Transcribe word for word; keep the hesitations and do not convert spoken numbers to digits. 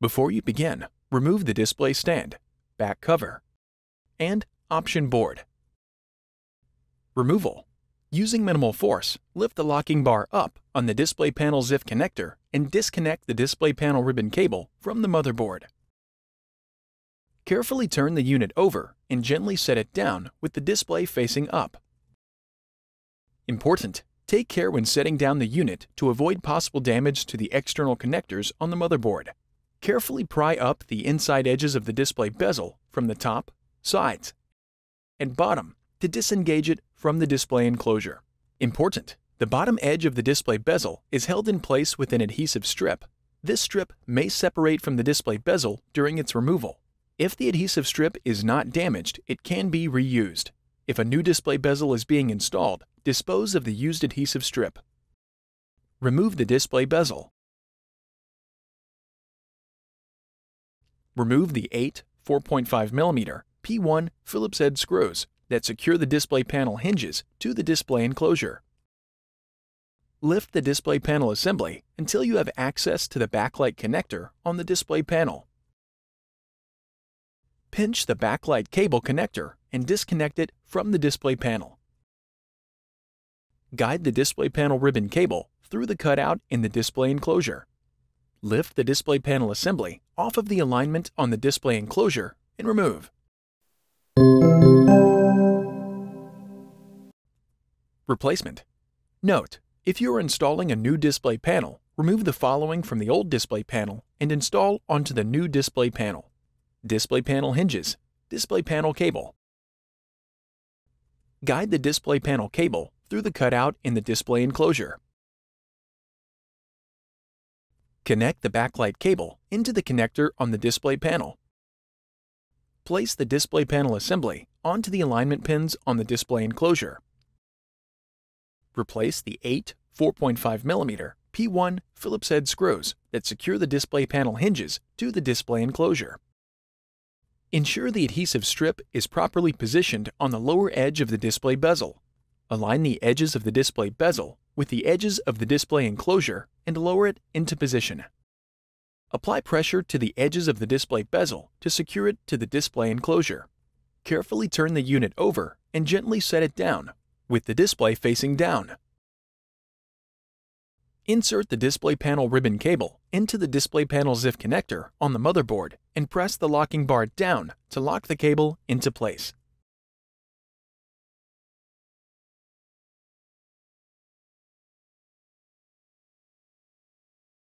Before you begin, remove the display stand, back cover, and option board. Removal. Using minimal force, lift the locking bar up on the display panel Z I F connector and disconnect the display panel ribbon cable from the motherboard. Carefully turn the unit over and gently set it down with the display facing up. Important: take care when setting down the unit to avoid possible damage to the external connectors on the motherboard. Carefully pry up the inside edges of the display bezel from the top, sides, and bottom to disengage it from the display enclosure. Important: the bottom edge of the display bezel is held in place with an adhesive strip. This strip may separate from the display bezel during its removal. If the adhesive strip is not damaged, it can be reused. If a new display bezel is being installed, dispose of the used adhesive strip. Remove the display bezel. Remove the eight four point five millimeter P one Phillips head screws that secure the display panel hinges to the display enclosure. Lift the display panel assembly until you have access to the backlight connector on the display panel. Pinch the backlight cable connector and disconnect it from the display panel. Guide the display panel ribbon cable through the cutout in the display enclosure. Lift the display panel assembly off of the alignment on the display enclosure and remove. Replacement. Note: if you are installing a new display panel, remove the following from the old display panel and install onto the new display panel: display panel hinges, display panel cable. Guide the display panel cable through the cutout in the display enclosure. Connect the backlight cable into the connector on the display panel. Place the display panel assembly onto the alignment pins on the display enclosure. Replace the eight four point five millimeter P one Phillips head screws that secure the display panel hinges to the display enclosure. Ensure the adhesive strip is properly positioned on the lower edge of the display bezel. Align the edges of the display bezel with the edges of the display enclosure and lower it into position. Apply pressure to the edges of the display bezel to secure it to the display enclosure. Carefully turn the unit over and gently set it down, with the display facing down. Insert the display panel ribbon cable into the display panel Z I F connector on the motherboard and press the locking bar down to lock the cable into place.